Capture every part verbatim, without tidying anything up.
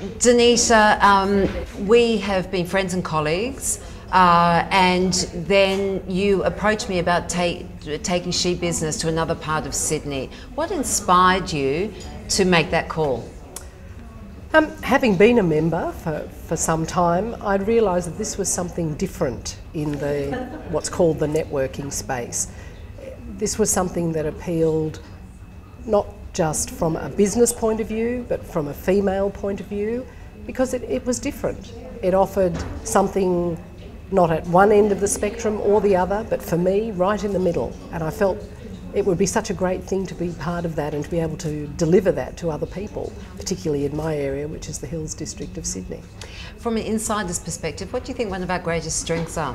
Danita, um, we have been friends and colleagues, uh, and then you approached me about ta taking She Business to another part of Sydney. What inspired you to make that call? Um, having been a member for, for some time, I'd realised that this was something different in the what's called the networking space. This was something that appealed not just from a business point of view, but from a female point of view, because it, it was different. It offered something not at one end of the spectrum or the other, but for me, right in the middle. And I felt it would be such a great thing to be part of that and to be able to deliver that to other people, particularly in my area, which is the Hills District of Sydney. From an insider's perspective, what do you think one of our greatest strengths are?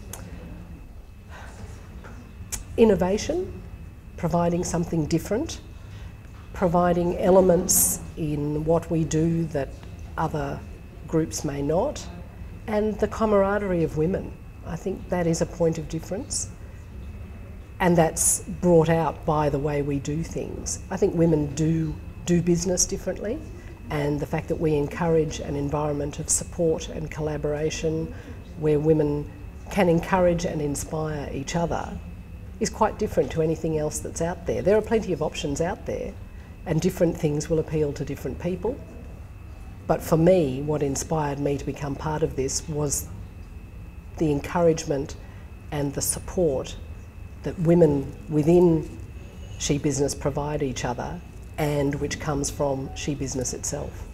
Innovation, providing something different, providing elements in what we do that other groups may not, and the camaraderie of women. I think that is a point of difference, and that's brought out by the way we do things. I think women do do business differently, and the fact that we encourage an environment of support and collaboration where women can encourage and inspire each other is quite different to anything else that's out there. There are plenty of options out there, and different things will appeal to different people. But for me, what inspired me to become part of this was the encouragement and the support that women within She Business provide each other, and which comes from She Business itself.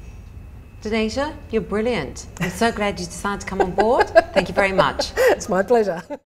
Danita, you're brilliant. I'm so glad you decided to come on board. Thank you very much. It's my pleasure.